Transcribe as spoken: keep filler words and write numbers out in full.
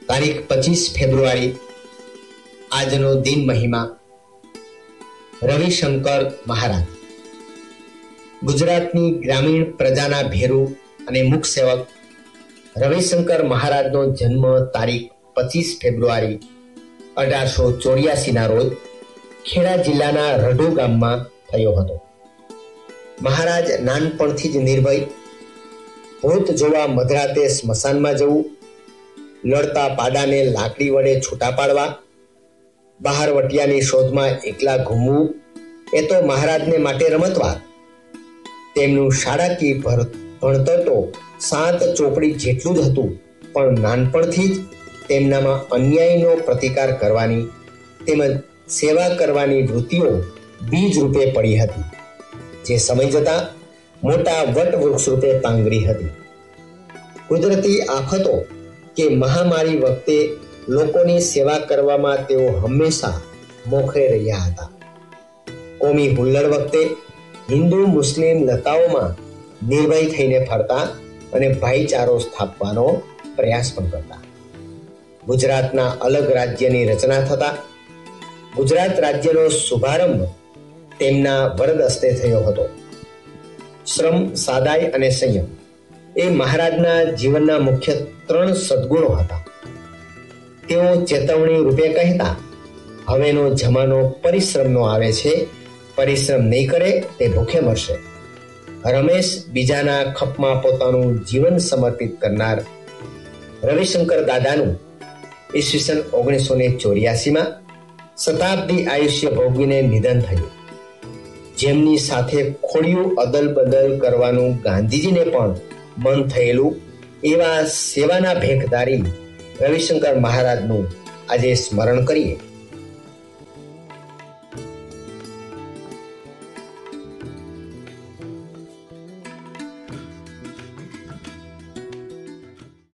તારીખ પચીસ ફેબ્રુઆરી આજનો દિન મહિમા. રવિશંકર મહારાજ ગુજરાતની ગ્રામીણ પ્રજાના ભેરુ અને મુકસેવક રવિશંકર મહારાજનો જન્મ તારીખ પચીસ ફેબ્રુઆરી અઢારસો ચોર્યાસી ના રોજ ખેડા જિલ્લાના રઢુ ગામમાં થયો હતો. મહારાજ નાનપણથી જ નિર્ભય, ભૂત જોવા મધરાતે સ્મશાનમાં જવું, લડતા પાડાને લાકડી વડે છૂટા પાડવા, બહાર વટિયાની શોધમાં એકલા ઘૂમવું એ તો મહારાજને માટે રમતવાર. તેમનું શાળાકીય ભણતર તો સાત ચોપડી જેટલું જ હતું, પણ નાનપણથી જ તેમનામાં અન્યાયનો પ્રતિકાર કરવાની તેમજ સેવા કરવાની વૃત્તિઓ બીજ રૂપે પડી હતી, જે સમય જતા મોટા વટ વૃક્ષ રૂપે પાંગરી હતી. કુદરતી આફતો કે મહામારી વખતે લોકોની સેવા કરવામાં તેઓ હંમેશા મોખરે રહ્યા હતા. કોમી હુલ્લડ વખતે હિન્દુ મુસ્લિમ લતાઓમાં નિર્ભય થઈને ફરતા અને ભાઈચારો સ્થાપવાનો પ્રયાસ પણ કરતા. ગુજરાતના અલગ રાજ્યની રચના થતા ગુજરાત રાજ્યનો શુભારંભ તેમના વરદ હસ્તે થયો હતો. શ્રમ, સાદાઈ અને સંયમ એ મહારાજના જીવનના મુખ્ય ત્રણ સદગુણો હતા. તેઓ ચેતવણી રૂપે કહેતા, હવેનો જમાનો પરિશ્રમનો આવે છે, પરિશ્રમ નહીં કરે તે ભૂખે મરશે. રમેશ બીજાના ખપમાં પોતાનું જીવન સમર્પિત કરનાર રવિશંકર દાદાનું ઈસવીસન ઓગણીસો ને ચોર્યાસીમાં શતાબ્દી આયુષ્ય ભોગવીને નિધન થયું. જેમની સાથે ખોડિયું અદલ બદલ કરવાનું ગાંધીજીને પણ મન થયેલું એવા સેવાના ભેખધારી રવિશંકર મહારાજનું આજે સ્મરણ કરીએ.